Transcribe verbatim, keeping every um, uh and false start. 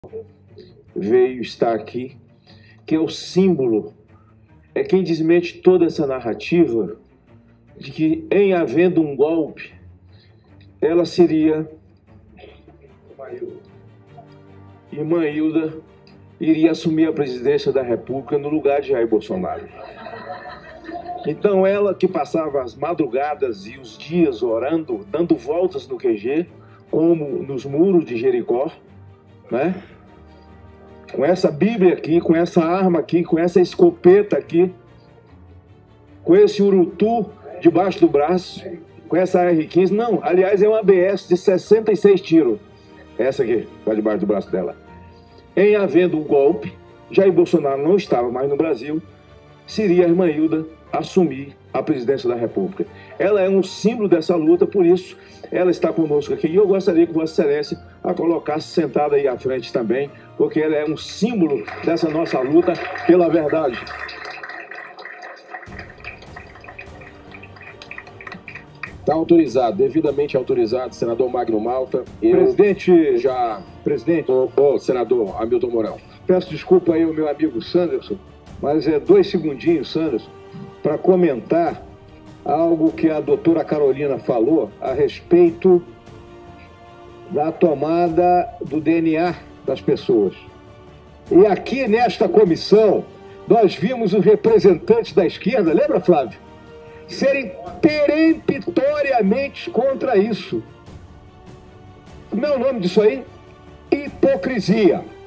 veio estar aqui, que é o símbolo, é quem desmente toda essa narrativa de que, em havendo um golpe, ela seria, irmã Hilda, iria assumir a presidência da República no lugar de Jair Bolsonaro. Então ela que passava as madrugadas e os dias orando, dando voltas no Q G, como nos muros de Jericó, né? Com essa Bíblia aqui, com essa arma aqui, com essa escopeta aqui, com esse urutu debaixo do braço, com essa R quinze, não, aliás é uma A B S de sessenta e seis tiros, essa aqui, está debaixo do braço dela. Em havendo um golpe, Jair Bolsonaro não estava mais no Brasil, seria a irmã Hilda assumir a presidência da República. Ela é um símbolo dessa luta, por isso ela está conosco aqui. E eu gostaria que Vossa Excelência a colocasse sentada aí à frente também, porque ela é um símbolo dessa nossa luta pela verdade. Está autorizado, devidamente autorizado, senador Magno Malta. Eu Presidente, já... presidente, Ô, ô, senador Hamilton Mourão. peço desculpa aí ao meu amigo Sanderson, mas é dois segundinhos, Sanderson, para comentar algo que a doutora Carolina falou a respeito da tomada do D N A das pessoas. E aqui nesta comissão, nós vimos os representantes da esquerda, lembra, Flávio? Serem peremptoriamente contra isso. Como é o nome disso aí? Hipocrisia.